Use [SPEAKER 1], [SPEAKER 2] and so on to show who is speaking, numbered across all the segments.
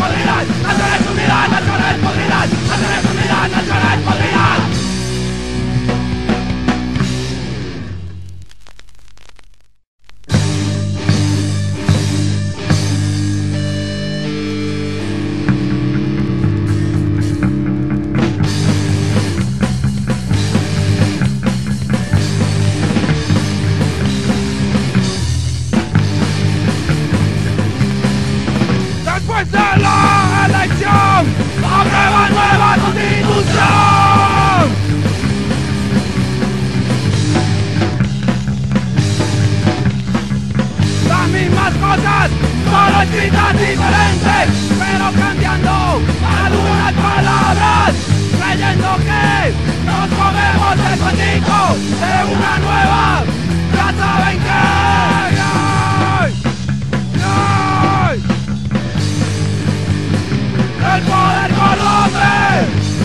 [SPEAKER 1] podridas, naciones unidas, naciones podridas, naciones unidas, naciones podridas. Después de la elección, aprueba nueva constitución. Las mismas cosas, solo escritas diferentes, pero cambiando algunas palabras, creyendo que nos comemos el cuentico de una nueva. Ya saben que el poder corrompe,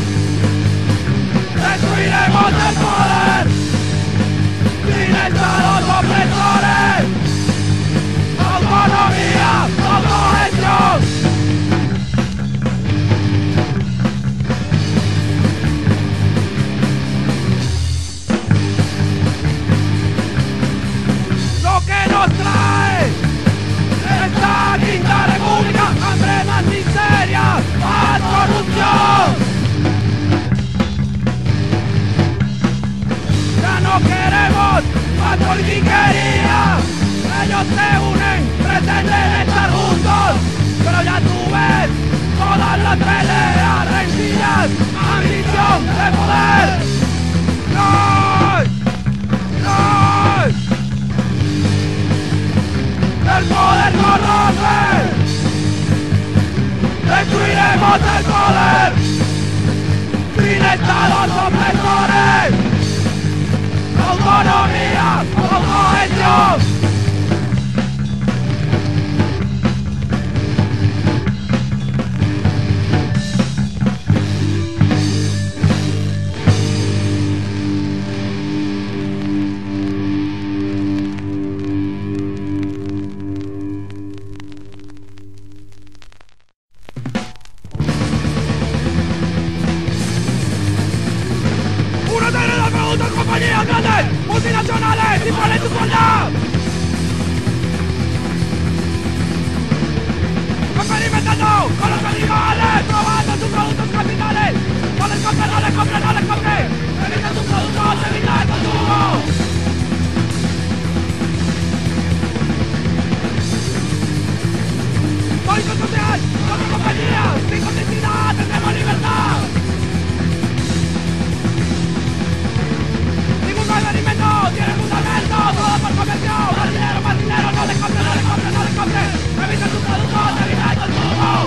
[SPEAKER 1] destruiremos el poder, sin estados opresores, autonomía, autogestión. Lo que nos trae esta quinta república, hambre, más miseria, más corrupción. Ya no queremos más politiquería. Ellos se unen, pretenden estar juntos, pero ya tú ves todas las peleas, rencillas, ambición de poder. ¡No! ¡No! El poder corrompe, destruiremos el poder, sin estados opresores, autonomía, autogestión. Compañías grandes, multinacionales, imponen su igualdad. Experimentando con los animales, probando sus productos capitales. No les compre, no les compre, no les compre. Eviten sus productos, evita el consumo. Política social, contra compañías, sin complicidad, tendremos libertad. Alimento, tiene fundamento, todo por convención. Más dinero, no le compre, no le compre, no le compre. Evita sus productos, evita el consumo.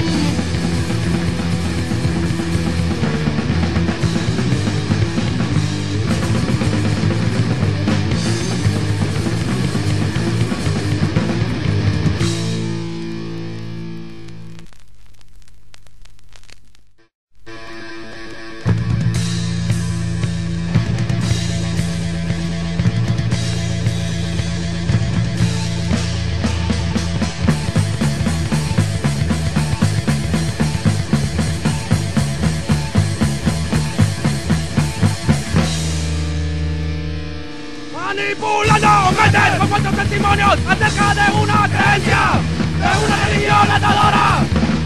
[SPEAKER 1] Manipulando, meten con falsos testimonios acerca de una creencia, de una religión atadora.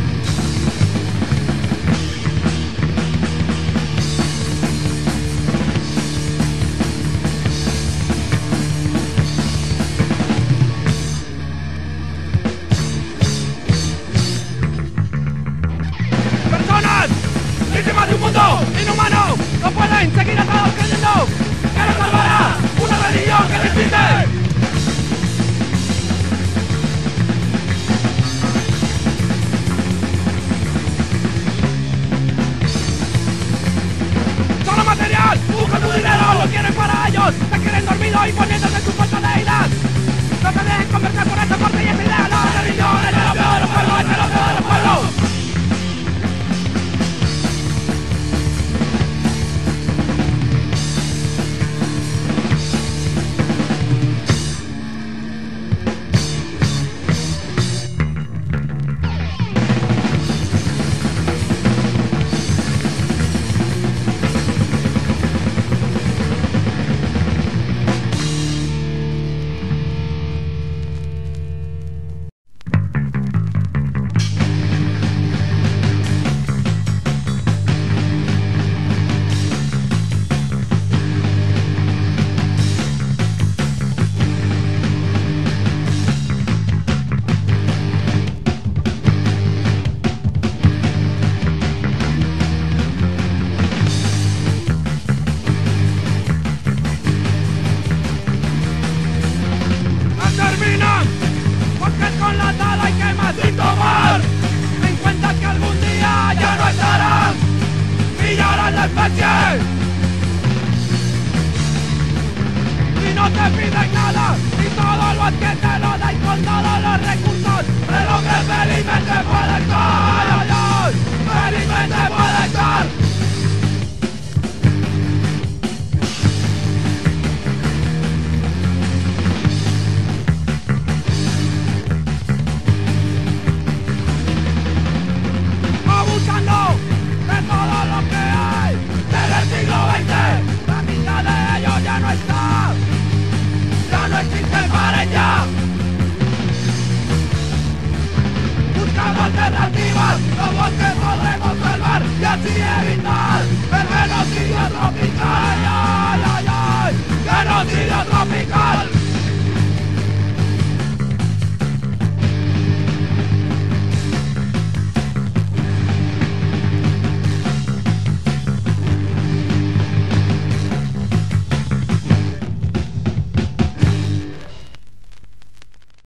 [SPEAKER 1] Personas víctimas de un mundo inhumano no pueden seguir atados creyendo que nos salvará una religión que resiste. con la tala y quema sin tomar en cuenta que algún día ya no estarás y lloras la especie y no te piden nada y todo lo que te lo da y con todos los recursos el hombre felizmente puede estar felizmente puede